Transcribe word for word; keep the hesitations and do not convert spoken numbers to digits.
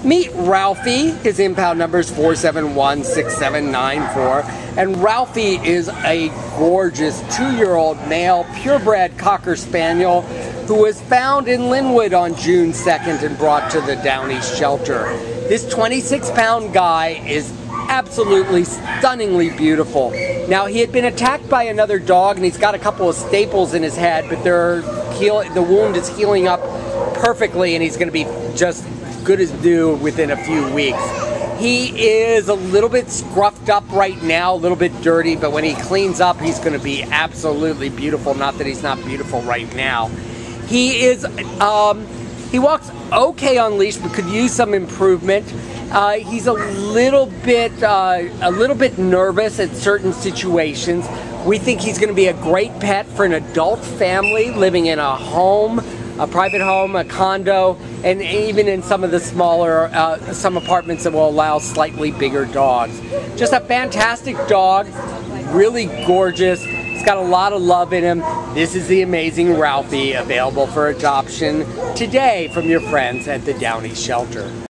Meet Ralphie. His impound number is four seven one, six seven nine four. And Ralphie is a gorgeous two-year-old male purebred Cocker Spaniel who was found in Linwood on June second and brought to the Downey shelter. This twenty-six pound guy is absolutely stunningly beautiful. Now, he had been attacked by another dog and he's got a couple of staples in his head, but they're heal the wound is healing up perfectly and he's going to be just good as new within a few weeks. He is a little bit scruffed up right now, a little bit dirty, but when he cleans up, he's going to be absolutely beautiful. Not that he's not beautiful right now. He is, um, he walks okay on leash, but could use some improvement. Uh, he's a little bit, uh, a little bit nervous at certain situations. We think he's going to be a great pet for an adult family living in a home, a private home, a condo, and even in some of the smaller, uh, some apartments that will allow slightly bigger dogs. Just a fantastic dog, really gorgeous. He's got a lot of love in him. This is the amazing Ralphie, available for adoption today from your friends at the Downey Shelter.